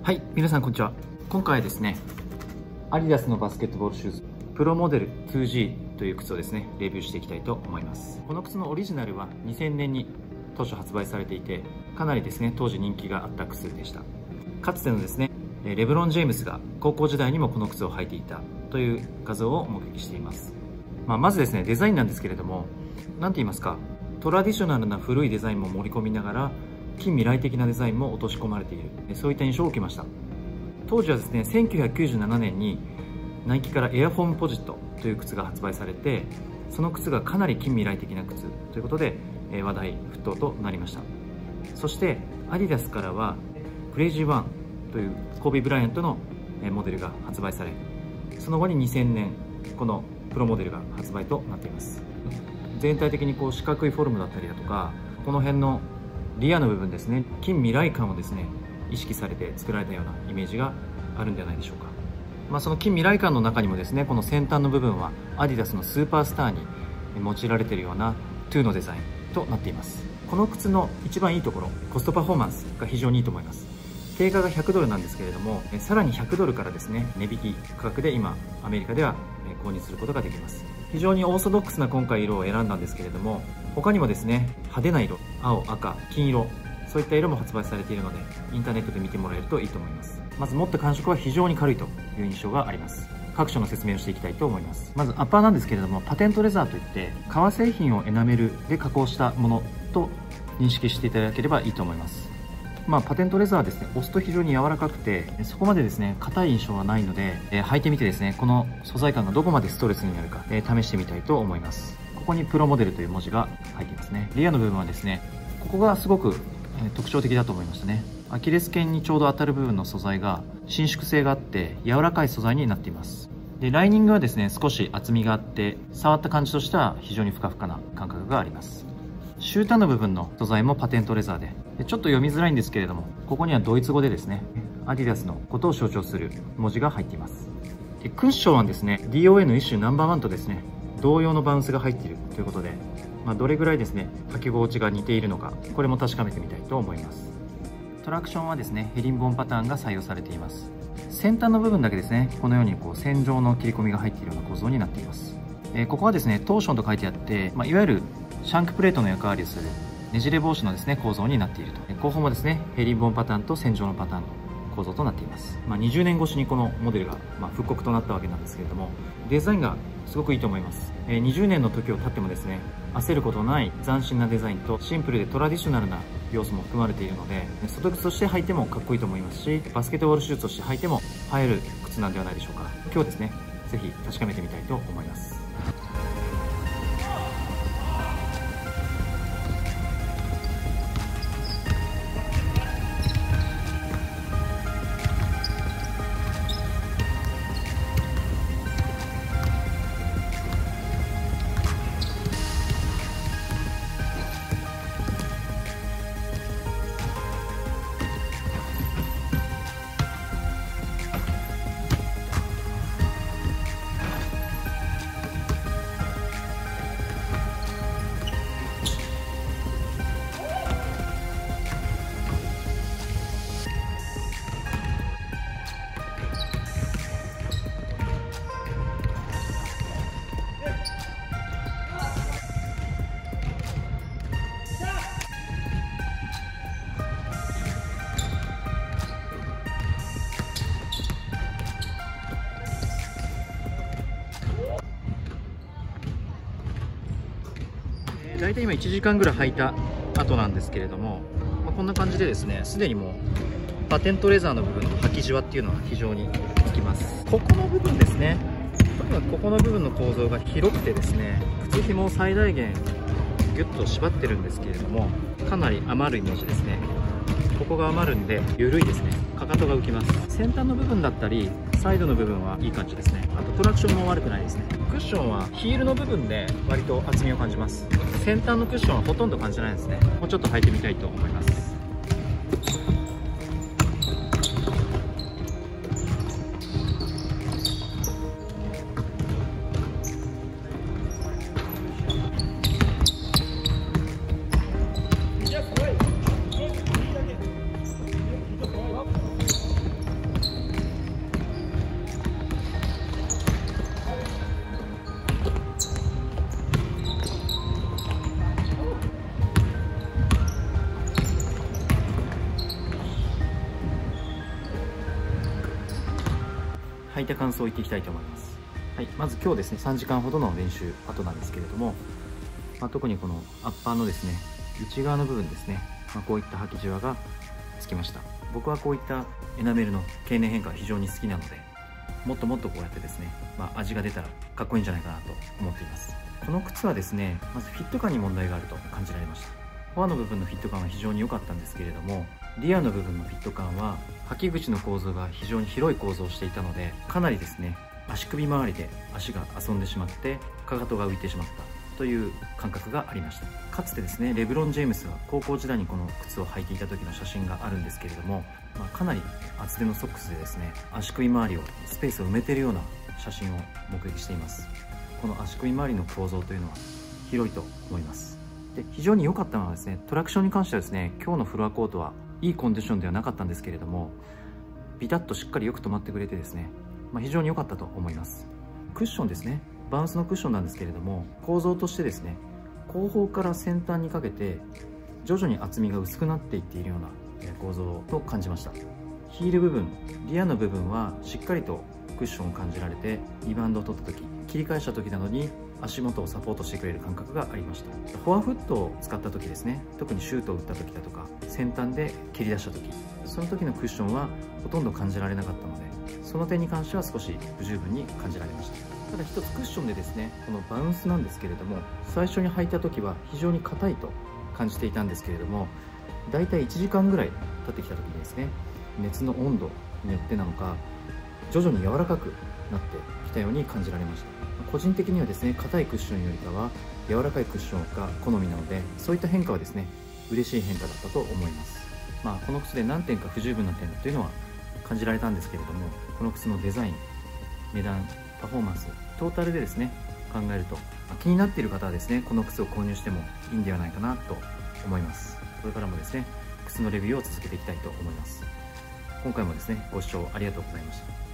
はい、皆さんこんにちは。今回はですね、アディダスのバスケットボールシューズプロモデル 2G という靴をですね、レビューしていきたいと思います。この靴のオリジナルは2000年に当初発売されていて、かなりですね、当時人気があった靴でした。かつてのですね、レブロン・ジェームスが高校時代にもこの靴を履いていたという画像を目撃しています。まずですね、デザインなんですけれども、何て言いますか、トラディショナルな古いデザインも盛り込みながら、近未来的なデザインも落とし込まれている、そういった印象を受けました。当時はですね、1997年にナイキからエアフォームポジットという靴が発売されて、その靴がかなり近未来的な靴ということで話題沸騰となりました。そしてアディダスからはクレイジーワンというコービー・ブライアントのモデルが発売され、その後に2000年このプロモデルが発売となっています。全体的にこう四角いフォルムだったりだとか、この辺のリアの部分ですね、近未来感をですね意識されて作られたようなイメージがあるんではないでしょうか。その近未来感の中にもですね、この先端の部分はアディダスのスーパースターに用いられているようなトゥーのデザインとなっています。この靴の一番いいところ、コストパフォーマンスが非常にいいと思います。定価が100ドルなんですけれども、さらに100ドルからですね、値引き価格で今アメリカでは購入することができます。非常にオーソドックスな今回色を選んだんですけれども、他にもですね、派手な色、青、赤、金色、そういった色も発売されているので、インターネットで見てもらえるといいと思います。まず持った感触は非常に軽いという印象があります。各所の説明をしていきたいと思います。まずアッパーなんですけれども、パテントレザーといって革製品をエナメルで加工したものと認識していただければいいと思います。パテントレザーはですね、押すと非常に柔らかくて、そこまでですね硬い印象はないので、履いてみてですね、この素材感がどこまでストレスになるか、試してみたいと思います。ここにプロモデルという文字が入っていますね。リアの部分はですね、ここがすごく特徴的だと思いましたね。アキレス腱にちょうど当たる部分の素材が伸縮性があって柔らかい素材になっています。でライニングはですね、少し厚みがあって触った感じとしては非常にふかふかな感覚があります。シューターの部分の素材もパテントレザーで、ちょっと読みづらいんですけれども、ここにはドイツ語でですね、アディダスのことを象徴する文字が入っています。クッションはですね、 DOA の一種ナンバーワンとですね同様のバウンスが入っているということで、どれぐらいですね履き心地が似ているのか、これも確かめてみたいと思います。トラクションはですね、ヘリンボーンパターンが採用されています。先端の部分だけですね、このように線状の切り込みが入っているような構造になっています。ここはですね、トーションと書いてあって、いわゆるシャンクプレートの役割をするねじれ防止のですね構造になっていると。後方もですね、ヘリンボーンパターンと線状のパターンの構造となっています。20年越しにこのモデルが復刻となったわけなんですけれども、デザインがすごくいいと思います。20年の時を経ってもですね、焦ることのない斬新なデザインとシンプルでトラディショナルな要素も含まれているので、外靴として履いてもかっこいいと思いますし、バスケットボールシューズとして履いても映える靴なんではないでしょうか。今日ですね、ぜひ確かめてみたいと思います。大体今1時間ぐらい履いた後なんですけれども、こんな感じでですね、すでにもうパテントレザーの部分の履きじわっていうのは非常につきます。ここの部分ですね、ここの部分の構造が広くてですね、靴ひもを最大限ギュッと縛ってるんですけれども、かなり余るイメージですね。ここが余るんで緩いですね。かかとが浮きます。先端の部分だったりサイドの部分はいい感じですね。あとトラクションも悪くないですね。クッションはヒールの部分で割と厚みを感じます。先端のクッションはほとんど感じないですね。もうちょっと履いてみたいと思います。 た感想を言っていきたいと思います。はい、まず今日ですね、3時間ほどの練習後なんですけれども、特にこのアッパーのですね、内側の部分ですね、こういった履きじわがつきました。僕はこういったエナメルの経年変化が非常に好きなので、もっともっとこうやってですね、味が出たらかっこいいんじゃないかなと思っています。この靴はですね、まずフィット感に問題があると感じられました。フォアの部分のフィット感は非常に良かったんですけれども、リアの部分のフィット感は履き口の構造が非常に広い構造をしていたので、かなりですね、足首周りで足が遊んでしまってかかとが浮いてしまったという感覚がありました。かつてですね、レブロン・ジェームスは高校時代にこの靴を履いていた時の写真があるんですけれども、かなり厚手のソックスでですね、足首周りをスペースを埋めているような写真を目撃しています。この足首周りの構造というのは広いと思います。で、非常に良かったのはですね、トラクションに関してはですね、今日のフロアコートはいいコンディションではなかったんですけれども、ビタッとしっかりよく止まってくれてですね、非常に良かったと思います。クッションですね、バウンスのクッションなんですけれども、構造としてですね、後方から先端にかけて徐々に厚みが薄くなっていっているような構造と感じました。ヒール部分、リアの部分はしっかりとクッションを感じられて、リバウンドを取った時、切り返した時などに足元をサポートしてくれる感覚がありました。フォアフットを使った時ですね、特にシュートを打った時だとか先端で蹴り出した時、その時のクッションはほとんど感じられなかったので、その点に関しては少し不十分に感じられました。ただ一つクッションでですね、このバウンスなんですけれども、最初に履いた時は非常に硬いと感じていたんですけれども、だいたい1時間ぐらい経ってきた時にですね、熱の温度によってなのか徐々に柔らかくなってきたように感じられました。個人的にはですね、硬いクッションよりかは柔らかいクッションが好みなので、そういった変化はですね、嬉しい変化だったと思います。この靴で何点か不十分な点というのは感じられたんですけれども、この靴のデザイン、値段、パフォーマンストータルでですね考えると、気になっている方はですね、この靴を購入してもいいんではないかなと思います。これからもですね、靴のレビューを続けていきたいと思います。今回もですね、ご視聴ありがとうございました。